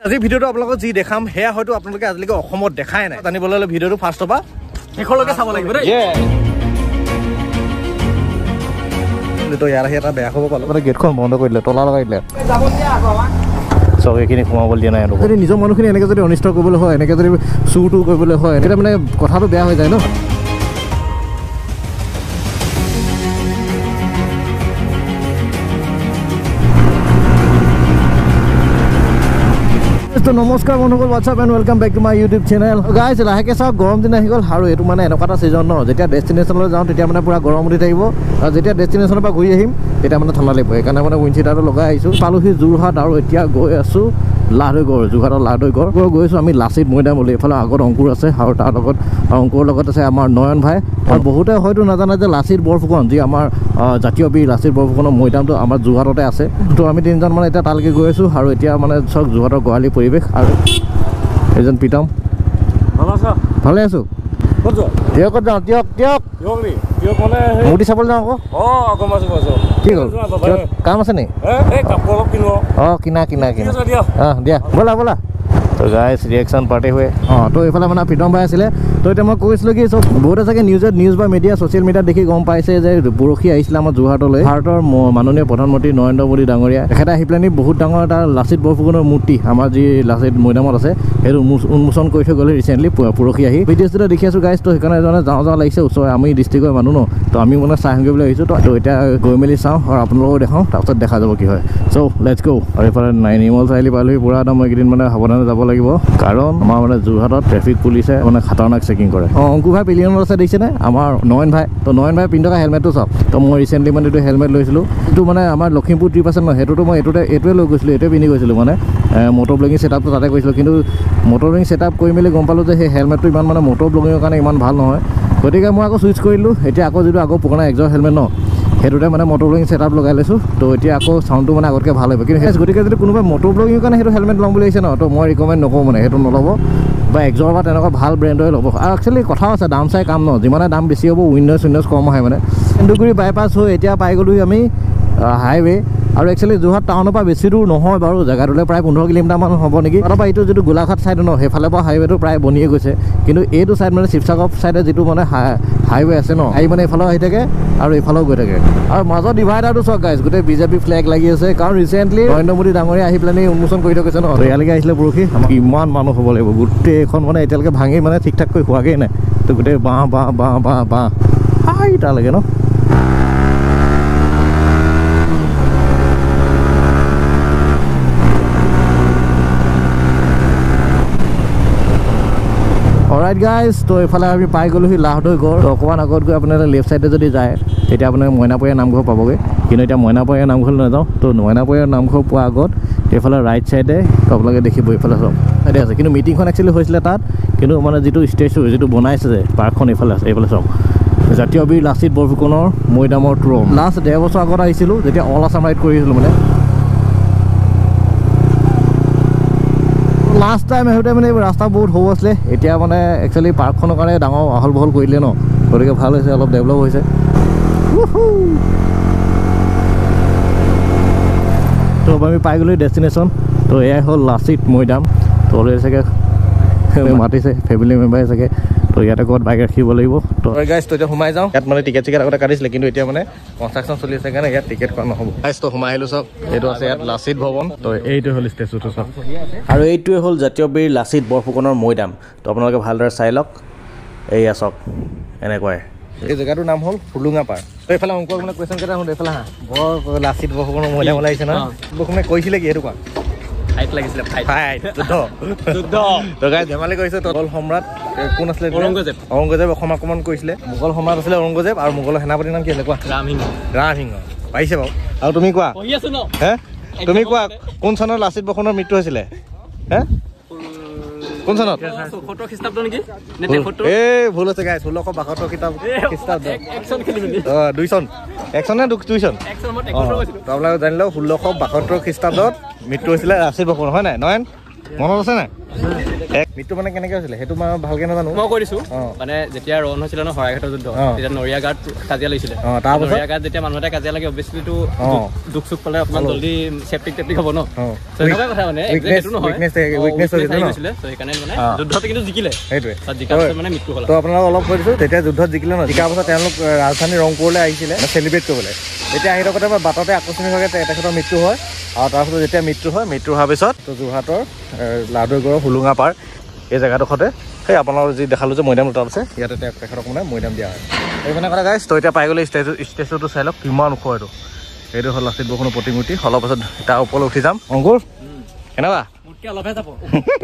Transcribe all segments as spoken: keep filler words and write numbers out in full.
আজি ভিডিওটো আপোনালোকক যি দেখাম হেয়া হয়তো আপোনালোকে আজিলৈকে অসমত দেখাই নাই জানিবলৈ হলে ভিডিওটো ফাৰ্ষ্ট পৰা শেষলৈকে চাব লাগিব দেই তো ইয়াৰ আহি এটা বেয়া খবৰ পালো মানে গেটখন বন্ধ কৰি দিলে তলা লগাই দিলে চব এইখিনি সোমাবলৈ দিয়া নাই যদি নিজৰ মানুহখিনি এনেকৈ যদি অনিষ্ট কৰিবলৈ হয় এনেকৈ যদি চুৰটো কৰিবলৈ হয় তেতিয়া মানে কথাটো বেয়া হৈ যায় ন তো নমস্কাৰ বন্ধুসকল what's up and welcome back to my YouTube channel guys লাহেকৈ চাওক গৰম দিন আহি গ'ল আৰু এইটো মানে এনেকুৱা এটা ছিজন ন যেতিয়া ডেষ্টিনেশ্যনলৈ যাওঁ তেতিয়া মানে পূৰা গৰম উঠি থাকিব আৰু যেতিয়া ডেষ্টিনেশ্যনৰ পৰা ঘূৰি আহিম তেতিয়া মানে ঠাণ্ডা লাগিব সেইকাৰণে মানে উইণ্ড চিটাৰটো লগাই আহিছোঁ পালোহি যোৰহাট আৰু এতিয়া গৈ আছোঁ লাহদৈগড় যোৰহাটৰ লাহদৈগড় গৈ আছোঁ আমি লাচিত মৈদাম বুলি এইফালে আগত অংকুৰ আছে আৰু তাৰ লগত অংকুৰৰ লগত আছে আমাৰ নয়ন ভাই আৰু বহুতে হয়তো নাজানে যে লাচিত বৰফুকন যি আমাৰ জাতীয় বীৰ লাচিত বৰফুকনৰ মৈদামটো আমাৰ যোৰহাটতে আছে তো আমি তিনিজন মানে এতিয়া তালৈকে গৈ আছোঁ আৰু এতিয়া মানে চব যোৰহাটৰ গোহালি পৰিৱেশ আৰু এজন প্ৰীতম ভালে আছোঁ দিয়কত যাওঁ দিয়ক দিয়ক মূৰ্তি চাবলৈ যাওঁ আকৌ কি হ'ল কাম আছে নি অঁ কিনা কিনা কিনা অঁ দিয়া ব'লা ব'লা তো গাইজ ৰিয়েকশ্যন পাৰ্টি হৈ অঁ তো এইফালে মানে প্ৰীতম ভাই আছিলে তো এতিয়া মই কৈছিলোঁ কি চব বহুতে চাগে নিউজত নিউজ বা মিডিয়া ছ'চিয়েল মিডিয়াত দেখি গম পাইছে যে পৰহি আহিছিলে আমাৰ যোৰহাটলৈ ভাৰতৰ মাননীয় প্ৰধানমন্ত্ৰী নৰেন্দ্ৰ মোদী ডাঙৰীয়া তেখেতে আহি পেলাই বহুত ডাঙৰ এটা লাচিত বৰফুকনৰ মূৰ্তি আমাৰ যি লাচিত মৈদামত আছে সেইটো উন্মোচন কৰি থৈ গ'লে ৰিচেণ্টলি পৰহি আহি ভিডিঅ'টো দেখি আছোঁ গাইজ তো সেইকাৰণে এজনে যাওঁ যাওঁ লাগিছে ওচৰ আমি ডিষ্ট্ৰিক্টৰ মানুহ ন তো আমি মানে চাই আহোঁগৈ বুলি আহিছোঁ তো এতিয়া গৈ মেলি চাওঁ আৰু আপোনালোকেও দেখাওঁ তাৰপিছত দেখা যাব কি হয় চ' লেটছ গো আৰু এইফালে নিৰ্মল চাৰিআলি পালোহি পূৰা একদম এইকেইদিন মানে সাৱধানে যাব লাগিব কাৰণ আমাৰ মানে যোৰহাটত ট্ৰেফিক পুলিচে মানে খাতাৰনাক চেকিং কৰে অঁ অংকু ভাই পিলিয়নত আছে দেখিছেনে আমাৰ নয়ন ভাই তো নয়ন ভাই পিন্ধি থকা হেলমেটটো চাওক তো মই ৰিচেণ্টলি মানে এইটো হেলমেট লৈছিলোঁ এইটো মানে আমাৰ লখিমপুৰ ট্ৰিপ আছে ন সেইটোতো মই এইটোতে এইটোৱে লৈ গৈছিলোঁ এইটোৱে পিন্ধি গৈছিলোঁ মানে মটৰ ব্লগিং ছেটআপটো তাতে কৰিছিলোঁ কিন্তু মটৰ ব্লগিং ছেটআপ কৰি মেলি গম পালোঁ যে সেই হেলমেটটো ইমান মানে মটৰ ব্লগিঙৰ কাৰণে ইমান ভাল নহয় গতিকে মই আকৌ চুইচ কৰিলোঁ এতিয়া আকৌ যিটো আকৌ পুৰণা এক্সৰ হেলমেট ন সেইটোতে মানে মটৰ ব্লগিং ছেটআপ লগাই লৈছোঁ তো এতিয়া আকৌ চাউণ্ডটো মানে আগতকৈ ভাল হ'ব কিন্তু সেই গতিকে যদি কোনোবাই মটৰ ব্লগিঙৰ কাৰণে সেইটো হেলমেট ল'ম বুলি আহিছে ন তো মই ৰিকমেণ্ড নকৰোঁ মানে সেইটো নল'ব বা এক্সৰ বা তেনেকুৱা ভাল ব্ৰেণ্ডৰে ল'ব আৰু একচুৱেলি কথাও আছে দাম চাই কাম ন যিমানে দাম বেছি হ'ব উইণ্ড'জ উইণ্ড'জ কম আহে মানে কেন্দুগুৰি বাইপাছ হৈ এতিয়া পাই গ'লোঁ আমি হাইৱে আৰু একচুৱেলি যোৰহাট টাউনৰ পৰা বেছি দূৰ নহয় বাৰু জেগাটোলৈ প্ৰায় পোন্ধৰ কিলোমিটাৰমান হ'ব নেকি তাৰপৰা এইটো যিটো গোলাঘাট ছাইড ন সেইফালে পৰা হাইৱেটো প্ৰায় বনিয়ে গৈছে কিন্তু এইটো ছাইড মানে শিৱসাগৰ ছাইডে যিটো মানে হাইৱে আছে ন আহি মানে এইফালেও আহি থাকে আৰু এইফালেও গৈ থাকে আৰু মাজত ডিভাইডাৰটো চাওক গাইজ গোটেই বিজেপি ফ্লেগ লাগি আছে কাৰণ ৰিচেণ্টলি নৰেন্দ্ৰ মোদী ডাঙৰীয়া আহি পেলাই উন্মোচন কৰি থৈ গৈছে ন ইয়ালৈকে আহিছিলে পৰহি আমাৰ কিমান মানুহ হ'ব লাগিব গোটেইখন মানে এতিয়ালৈকে ভাঙি মানে ঠিক ঠাককৈ হোৱাগৈ নাই তো গোটেই বাঁহ বাঁহ বাঁহ বাঁহ বাঁহ আহি তালৈকে ন অলৰাইট গাইজ তো এইফালে আমি পাই গ'লোহি লাহদৈগড় তো অকণমান আগত গৈ আপোনালোকে লেফ্ট ছাইডে যদি যায় তেতিয়া আপোনাৰ মইনাপৰীয়া নামঘৰ পাবগৈ কিন্তু এতিয়া মইনাপৰীয়া নামঘৰলৈ নাযাওঁ তো মইনাপৰীয়া নামঘৰ পোৱাৰ আগত এইফালে ৰাইট ছাইডে আপোনালোকে দেখিব এইফালে চব ছাইডে আছে কিন্তু মিটিংখন একচুৱেলি হৈছিলে তাত কিন্তু মানে যিটো ষ্টেজটো যিটো বনাইছে যে পাৰ্কখন এইফালে আছে এইফালে চাওক জাতীয় বীৰ লাচিত বৰফুকনৰ মৈদামৰ ট্ৰম লাষ্ট ডেৰ বছৰ আগত আহিছিলোঁ যেতিয়া অল আছাম ৰাইড কৰি আহিছিলোঁ মানে লাষ্ট টাইম আহোঁতে মানে ৰাস্তা বহুত সৰু আছিলে এতিয়া মানে একচুৱেলি পাৰ্কখনৰ কাৰণে ডাঙৰ আহল বহল কৰি দিলে ন গতিকে ভাল হৈছে অলপ ডেভেলপ হৈছে তো আমি পাই গ'লোঁ ডেষ্টিনেশ্যন তো এয়াই হ'ল লাচিত মৈদাম তো অলৰেডি চাগে মাতিছে ফেমিলি মেম্বাৰে চাগে তো ইয়াতে ক'ৰবাত বাইক ৰাখিব লাগিব তো গাইজ তো এতিয়া সোমাই যাওঁ ইয়াত মানে টিকেট চিকেট আগতে কাটিছিলে কিন্তু এতিয়া মানে কনষ্ট্ৰাকশ্যন চলি আছে কাৰণে ইয়াত টিকেট কৰা নহ'ব গাইজ তো সোমাই আহিলোঁ চাওক এইটো আছে ইয়াত লাচিত ভৱন তো এইটো হ'ল ষ্টেচুটো চাওক আৰু এইটোৱে হ'ল জাতীয় বীৰ লাচিত বৰফুকনৰ মৈদাম তো আপোনালোকে ভালদৰে চাই লওক এইয়া চাওক এনেকুৱাই এই জেগাটোৰ নাম হ'ল ফুলুঙা পাৰ তো এইফালে অংক মানে কুৱেশ্যন কেইটা শুনো এইফালে হা বৰ লাচিত বৰফুকনৰ মৈদাম ওলাইছে ন বৰফুকনে কৈছিলে কি সেইটো কোৱা ফাইট লাগিছিলে ফাইট ফাইট যুদ্ধ যুদ্ধ তো গাইজ ধেমালি কৰিছে মোগল সম্ৰাট কোন আছিলে ঔৰংগজেব ঔৰংগজেব অসম আক্ৰমণ কৰিছিলে মোগল সম্ৰাট আছিলে ঔৰংগজেব আৰু মোগলৰ সেনাপতিৰ নাম কি আছিলে কোৱা ৰামসিংহ ৰামসিংহ পাৰিছে বাৰু আৰু তুমি কোৱা হে তুমি কোৱা কোন চনত লাচিত বৰফুকনৰ মৃত্যু হৈছিলে হে কোন চনত সত্তৰ খ্ৰীষ্টাব্দ নেকি এই ভুল হৈছে গাইজ ষোল্লশ বাসত্তৰ খ্ৰীষ্টাব্দ অঁ দুই চন এক চন নে দুই চন তো আপোনালোকে জানিলেও ষোল্লশ বাসত্তৰ খ্ৰীষ্টাব্দত মৃত্যু হৈছিলে লাচিত বৰফুকনৰ হয় নাই নয়ন মনত আছে নাই এক মৃত্যু মানে কেনেকৈ হৈছিলে সেইটো মই ভালকৈ নাজানো মই কৈ দিছোঁ মানে যেতিয়া ৰণ হৈছিলে ন শৰাইঘাটৰ যুদ্ধ তেতিয়া নৰিয়া গাঁৱত কাজিয়া লাগিছিলে নৰিয়া গাঁৱত যেতিয়া মানুহ এটা কাজিয়া লাগে অভিয়াছলিটো দুখ চুখ পালে অকণমান জল্দি চেপ্টিক টেপ্টিক হ'ব ন তেনেকুৱা কথা মানে সেইটো নহয় সেইকাৰণে মানে যুদ্ধতে কিন্তু জিকিলে সেইটোৱে তাত জিকাৰ পিছত মানে মৃত্যু হ'ল। তো আপোনালোক অলপ কৈ দিছোঁ তেতিয়া যুদ্ধত জিকিলে ন জিকাৰ পাছত তেওঁলোক ৰাজধানী ৰংপুৰলৈ আহিছিলে চেলিব্ৰেট কৰিবলৈ। তেতিয়া আহি থাকোঁতে বাটতে আকস্মিকভাৱে তেখেতৰ মৃত্যু হয় আৰু তাৰপিছত যেতিয়া মৃত্যু হয় মৃত্যু হোৱাৰ পিছত তো যোৰহাটৰ লাহদৈগড়ৰ হোলোঙা পাৰ এই জেগাডোখৰতে সেই আপোনালোকৰ যি দেখালোঁ যে মৈদাম দুটা আছে ইয়াতে তেখেতক মানে মৈদাম দিয়া হয়। এই মানে কথা গাইছ তো এতিয়া পাই গ'লে ষ্টেচু ষ্টেচুটো চাই লওক কিমান ওখ এইটো এইটো হ'ল লাচিত বৰফুকনৰ প্ৰতিমূৰ্তি। অলপ পাছত তাৰ ওপৰলৈ উঠি যাম। অংকুৰ কেনেকুৱা অলপহে যাব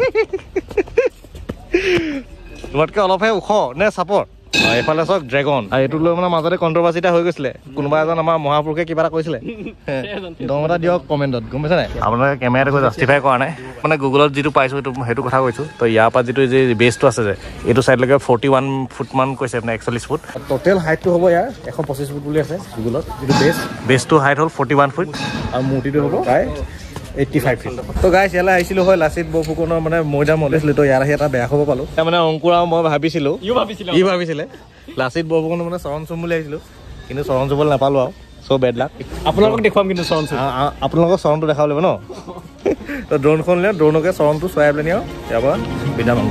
তোমাতকৈ অলপহে ওখ নে চাপৰ? এইফালে চাওক ড্ৰেগন আৰু এইটো লৈ মানে মাজতে কণ্ট্ৰভাৰ্চি এটা হৈ গৈছিলে। কোনোবা এজন আমাৰ মহাপুৰুষে কিবা এটা কৈছিলে দম এটা দিয়ক কমেণ্টত গম পাইছে নাই? আপোনালোকে কেমেৰাটো জাষ্টিফাই কৰা নাই মানে গুগলত যিটো পাইছোঁ সেইটো সেইটো কথা কৈছোঁ। তো ইয়াৰ পৰা যিটো যি বেছটো আছে যে এইটো চাইডলৈকে ফৰ্টি ওৱান ফুটমান কৈছে আপোনাৰ একচল্লিছ ফুট টোটেল হাইটটো হ'ব ইয়াৰ এশ পঁচিছ ফুট বুলি আছে গুগলত। যিটো বেছ বেছটো হাইট হ'ল ফৰ্টি ওৱান ফুট আৰু মূৰ্তিটো হ'ব প্ৰায় এইট্টি ফাইভ ফিট। তো গাইছ ইয়ালৈ আহিছিলোঁ হয় লাচিত বৰফুকনৰ মানে মৈদাম ওলাইছিলোঁ। তো ইয়াৰ আহি এটা বেয়া খবৰ পালোঁ। তাৰমানে অংকুৰ আৰু মই ভাবিছিলোঁ ই ভাবিছিলে লাচিত বৰফুকনৰ মানে চৰণ চুম বুলি আহিছিলোঁ কিন্তু চৰণ চুবলৈ নাপালোঁ আৰু চ' বেড লাক। আপোনালোকক দেখুৱাম কিন্তু চৰণ চুম আপোনালোকক চৰণটো দেখাব লাগিব ন। তো ড্ৰোনখন লৈ ড্ৰোনকে চৰণটো চৰাই পেলাই নিয়ক ইয়াৰ পৰা বিদাম হ'ব।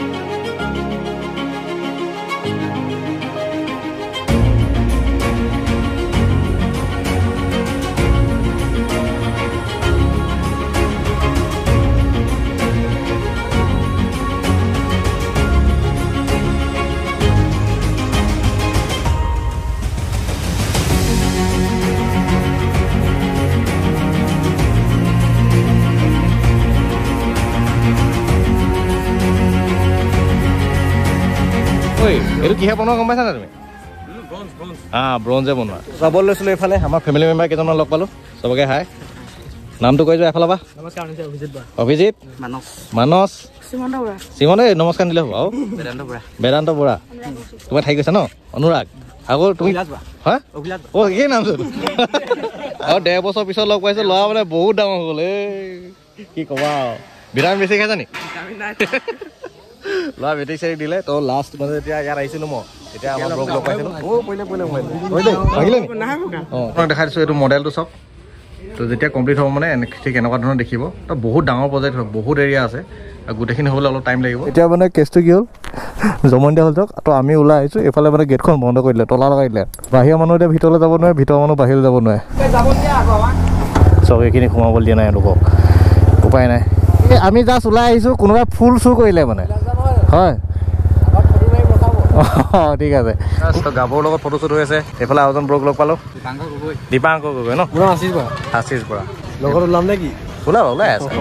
এইটো কিহে বনোৱা গম পাইছা না তুমি? অঁ ব্ৰঞ্জে বনোৱা। চাবলৈ লৈছিলোঁ এইফালে আমাৰ ফেমিলি মেম্বাৰ কেইজনমান লগ পালোঁ। চবকে হাই নামটো কৈ যোৱা এফালৰ পৰা। অভিজিত মানস চিমন এই নমস্কাৰ দিলে হ'ব। আৰু বেদান্ত বৰা তোমাৰ ঠাই কৈছা ন? অনুৰাগ আকৌ তুমি হা অ' একেই নামটো আৰু ডেৰ বছৰ পিছত লগ পাইছোঁ। ল'ৰা মানে বহুত ডাঙৰ হৈ গ'ল। এই কি ক'বা আৰু ভিটামিন বেছি খাইছা নি? ল'ৰা বেটেৰী চেৰি দিলে। তো লাষ্ট মানে যেতিয়া ইয়াত আহিছিলোঁ মই তেতিয়া আমাৰ ব্লগ লগ পাইছিলোঁ। অঁ পৰিলে পৰিলে ভাগিলে নি? অঁ আপোনাক দেখাই দিছোঁ এইটো মডেলটো চাওক। তো যেতিয়া কমপ্লিট হ'ব মানে ঠিক এনেকুৱা ধৰণৰ দেখিব। তো বহুত ডাঙৰ প্ৰজেক্ট হয় বহুত এৰিয়া আছে আৰু গোটেইখিনি হ'বলৈ অলপ টাইম লাগিব। এতিয়া মানে কেছটো কি হ'ল জমনি দিয়া হ'ল চাওক। তো আমি ওলাই আহিছোঁ এইফালে মানে গেটখন বন্ধ কৰি দিলে তলা লগাই দিলে। বাহিৰৰ মানুহ এতিয়া ভিতৰলৈ যাব নোৱাৰে ভিতৰৰ মানুহ বাহিৰলৈ যাব নোৱাৰে। চব এইখিনি সোমাবলৈ দিয়া নাই এওঁলোকক উপায় নাই। আমি জাষ্ট ওলাই আহিছোঁ কোনোবাই ফুল চুৰ কৰিলে মানে হয়। অঁ ঠিক আছে। গাভৰুৰ লগত ফটো শ্বুট হৈ আছে। এইফালে আৰু এজন ব্ৰক লগ পালোঁ দীপাংকৰ গগৈ ন আশীষ বৰা আশীষ বৰা লগত ওলাম নে কি? ওলাব ওলাই আছে।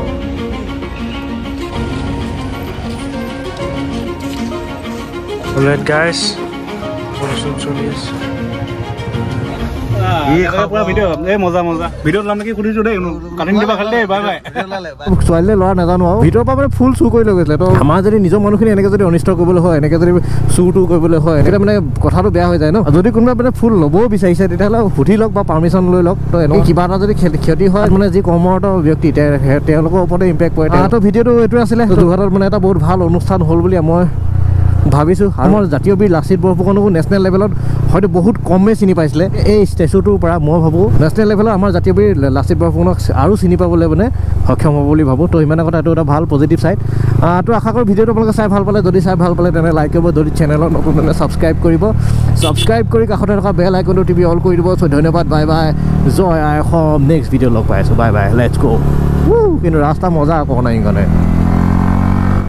গাইছ ফটো শ্বুট চলি আছে। ছোৱালীলে ল'ৰা নাজানো আৰু ভিতৰৰ পৰা মানে ফুল চুৰ কৰি লৈ গৈছিলে। তো আমাৰ যদি নিজৰ মানুহখিনি এনেকৈ যদি অনিষ্ট কৰিবলৈ হয় এনেকৈ যদি চুৰ টুৰ কৰিবলৈ হয় তেতিয়া মানে কথাটো বেয়া হৈ যায় ন। যদি কোনোবাই মানে ফুল ল'বও বিচাৰিছে তেতিয়াহ'লে সুধি লওক বা পাৰ্মিশ্যন লৈ লওক। তো এনেকৈ কিবা এটা যদি ক্ষতি হয় মানে যি কৰ্মৰত ব্যক্তি তেওঁলোকৰ ওপৰতে ইম্পেক্ট পৰে। তো ভিডিঅ'টো এইটোৱে আছিলে। যোৰহাটত মানে এটা বহুত ভাল অনুষ্ঠান হ'ল বুলি মই ভাবিছোঁ। আমাৰ জাতীয় বীৰ লাচিত বৰফুকনকো নেশ্যনেল লেভেলত হয়তো বহুত কমেই চিনি পাইছিলে। এই ষ্টেচুটোৰ পৰা মই ভাবোঁ নেশ্যনেল লেভেলত আমাৰ জাতীয় বীৰ লাচিত বৰফুকনক আৰু চিনি পাবলৈ মানে সক্ষম হ'ব বুলি ভাবোঁ। তো ইমানে কথা এইটো এটা ভাল পজিটিভ চাইড। তো আশা কৰোঁ ভিডিঅ'টো আপোনালোকে চাই ভাল পালে। যদি চাই ভাল পালে তেনে লাইক কৰিব। যদি চেনেলত নতুন তেনে ছাবস্ক্ৰাইব কৰিব। ছাবস্ক্ৰাইব কৰি কাষতে থকা বেল আইকনটো টিপি অল কৰি দিব। চ' ধন্যবাদ বাই বাই জয় আই অসম। নেক্সট ভিডিঅ' লগ পাই আছোঁ বাই বাই লেটছ গ'। কিন্তু ৰাস্তা মজা আকৌ নাই কাৰণে।